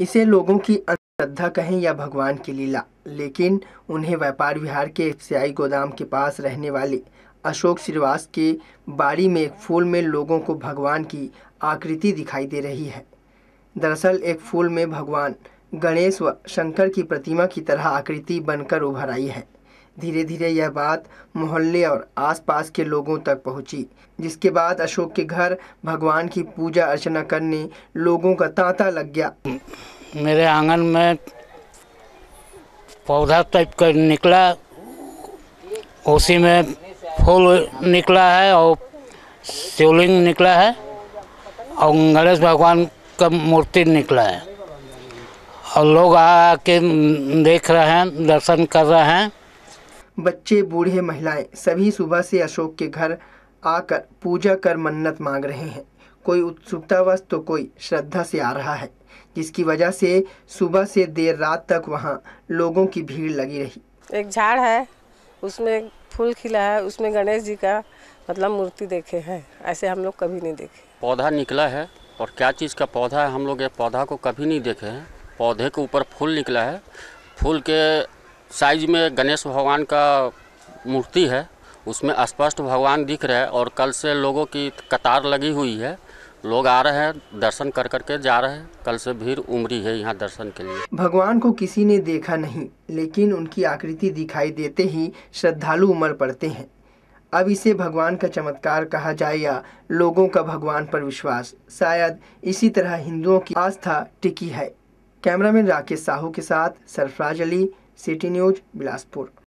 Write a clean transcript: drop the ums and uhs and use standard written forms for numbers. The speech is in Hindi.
इसे लोगों की अंधश्रद्धा कहें या भगवान की लीला, लेकिन उन्हें व्यापार विहार के स्याही गोदाम के पास रहने वाले अशोक श्रीवास के बाड़ी में एक फूल में लोगों को भगवान की आकृति दिखाई दे रही है। दरअसल एक फूल में भगवान गणेश व शंकर की प्रतिमा की तरह आकृति बनकर उभर आई है। धीरे धीरे यह बात मोहल्ले और आसपास के लोगों तक पहुंची, जिसके बाद अशोक के घर भगवान की पूजा अर्चना करने लोगों का तांता लग गया। मेरे आंगन में पौधा टाइप का निकला, उसी में फूल निकला है और शिवलिंग निकला है और गणेश भगवान का मूर्ति निकला है और लोग आके देख रहे हैं, दर्शन कर रहे हैं। बच्चे, बूढ़े, महिलाएं सभी सुबह से अशोक के घर आकर पूजा कर मन्नत मांग रहे हैं। कोई उत्सुकतावश तो कोई श्रद्धा से आ रहा है, जिसकी वजह से सुबह से देर रात तक वहां लोगों की भीड़ लगी रही। एक झाड़ है, उसमें फूल खिला है, उसमें गणेश जी का मतलब मूर्ति देखे हैं, ऐसे हम लोग कभी नहीं देखे। पौधा निकला है और क्या चीज़ का पौधा है, हम लोग ये पौधा को कभी नहीं देखे हैं। पौधे के ऊपर फूल निकला है, फूल के साइज में गणेश भगवान का मूर्ति है, उसमें स्पष्ट भगवान दिख रहे हैं और कल से लोगों की कतार लगी हुई है। लोग आ रहे हैं, दर्शन कर करके जा रहे हैं। कल से भीड़ उमड़ी है यहाँ दर्शन के लिए। भगवान को किसी ने देखा नहीं, लेकिन उनकी आकृति दिखाई देते ही श्रद्धालु उमड़ पड़ते हैं। अब इसे भगवान का चमत्कार कहा जाए या लोगों का भगवान पर विश्वास, शायद इसी तरह हिंदुओं की आस्था टिकी है। कैमरामैन राकेश साहू के साथ सरफराज अली, सिटी न्यूज़, बिलासपुर।